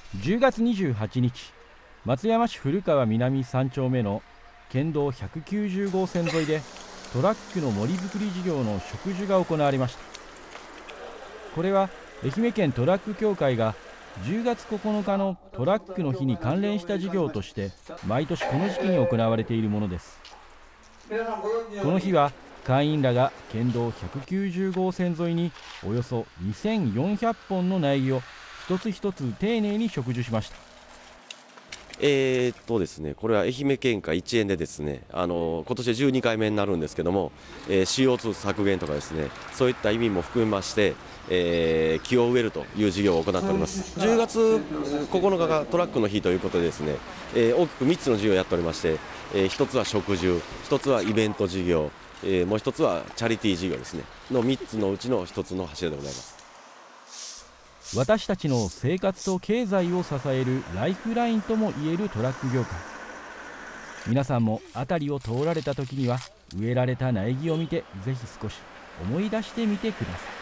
10月28日、松山市古川南3丁目の県道190号線沿いでトラックの森づくり事業の植樹が行われました。これは愛媛県トラック協会が10月9日のトラックの日に関連した事業として毎年この時期に行われているものです。この日は会員らが県道190号線沿いにおよそ2400本の苗木を一つ一つ丁寧に植樹しました。 ですね、これは愛媛県下一円でですね、今年で12回目になるんですけども、CO2 削減とかですね、そういった意味も含めまして、木を植えるという事業を行っております。10月9日がトラックの日ということでですね、大きく3つの事業をやっておりまして、1つは植樹、1つはイベント事業、もう1つはチャリティー事業ですねの3つのうちの1つの柱でございます。 私たちの生活と経済を支えるライフラインともいえるトラック業界。皆さんも辺りを通られた時には植えられた苗木を見て、ぜひ少し思い出してみてください。